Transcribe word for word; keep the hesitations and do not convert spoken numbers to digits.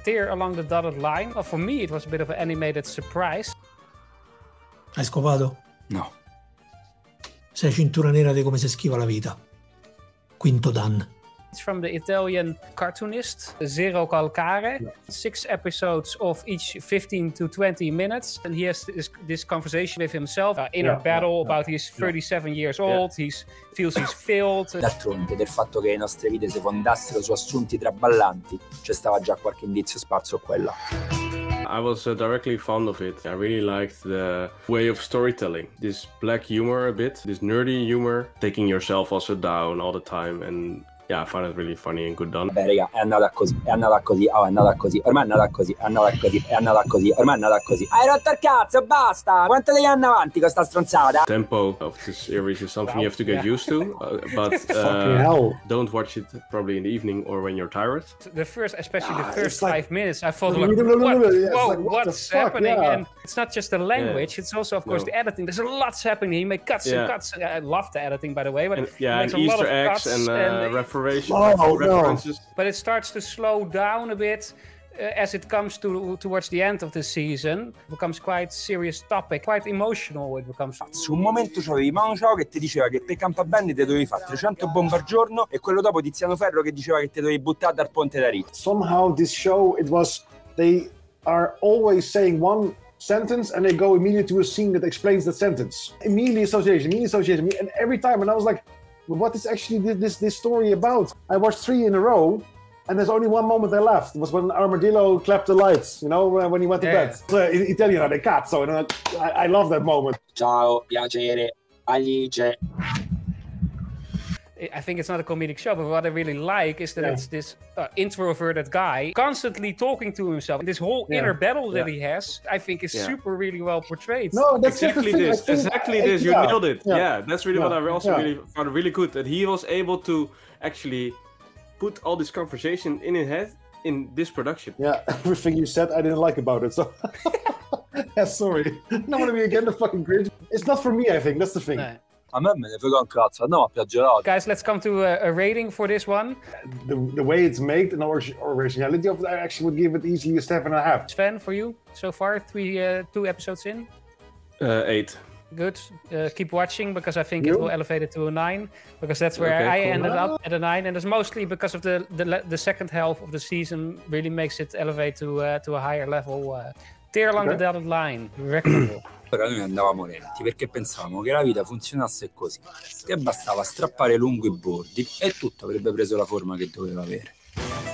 Tear Along the Dotted Line. Well, for me, it was a bit of an animated surprise. Hai scopato? No. Sei cintura nera di come si schiva la vita. Quinto Dan. It's from the Italian cartoonist Zero Calcare. Yeah. Six episodes of each fifteen to twenty minutes. And he has this, this conversation with himself, uh, inner Yeah, battle yeah, about yeah. he's thirty-seven years old, he feels he's failed. D'altronde, del fatto che le nostre vite si fondassero su assunti traballanti, c'è stava già qualche indizio sparso quella. I was uh, directly fond of it. I really liked the way of storytelling. This black humor a bit, this nerdy humor, taking yourself also down all the time, and yeah, I found it really funny and good done. Beh, raga, è andata così, è andata così, oh, è andata così, ormai è andata così, è andata così, è andata così, ormai è andata così. Hai rotto il cazzo, basta! Quanto devi andare avanti con sta stronzata? Tempo of this series is something Wow. you have to get Yeah. used to, uh, but Fucking uh, hell. don't watch it probably in the evening or when you're tired. The first, especially Ah, the first it's like- five minutes, I thought, No, like, no, no, no, what, no, yeah, it's whoa, like, what the what's fuck, happening? yeah. And it's not just the language, it's also, of course, No. the editing. There's a lot happening. He makes cuts Yeah. and cuts. I love the editing, by the way, but And, he yeah, makes and a lot Easter of eggs cuts and, uh, and- referation, Oh, no. references. but it starts to slow down a bit uh, as it comes to towards the end of the season. It becomes quite serious topic, quite emotional. It becomes. Su un momento c'avevi Manu Chao che ti diceva che per Campabene te dovevi fare trecento bombe al giorno e quello dopo Tiziano Ferro che diceva che te dovevi buttare dal ponte da Rizzo. Somehow this show, it was, they are always saying one sentence and they go immediately to a scene that explains that sentence. Immediately association, immediately association, and every time, and I was like, well, what is actually this, this this story about? I watched three in a row, and there's only one moment I laughed. It was when Armadillo clapped the lights, you know, when he went to Yeah. bed. So, in Italian, the cat, so you know, I, I love that moment. Ciao, piacere, Alice. I think it's not a comedic show, but what I really like is that Yeah. it's this uh, introverted guy constantly talking to himself. This whole Yeah. inner battle that Yeah. he has, I think, is Yeah. super really well portrayed. No, that's Exactly just the thing. this, I think- exactly I- this. You yeah, nailed it. yeah. Yeah, that's really what I Yeah, also yeah. really found really good. That he was able to actually put all this conversation in his head in this production. Yeah, everything you said, I didn't like about it. So, yeah, sorry. I don't want to be again the fucking Grinch. It's not for me, I think. That's the thing. No. A me me ne frega un cazzo, andiamo a piaggerare. Guys, let's come to a, a rating for this one. The, the way it's made and the origi- originality of it, I actually would give it easily a seven and a half. Sven, for you so far, three, uh, two episodes in. Uh, eight. Good. Uh, keep watching because I think it You? will elevate it to a nine. Because that's where Okay, I cool. ended up at a nine, and it's mostly because of the the, le- the second half of the season really makes it elevate to uh, to a higher level. Uh, Tear Along Okay. the Dotted Line, recommendable. Ora noi andavamo lenti perché pensavamo che la vita funzionasse così, che bastava strappare lungo i bordi e tutto avrebbe preso la forma che doveva avere.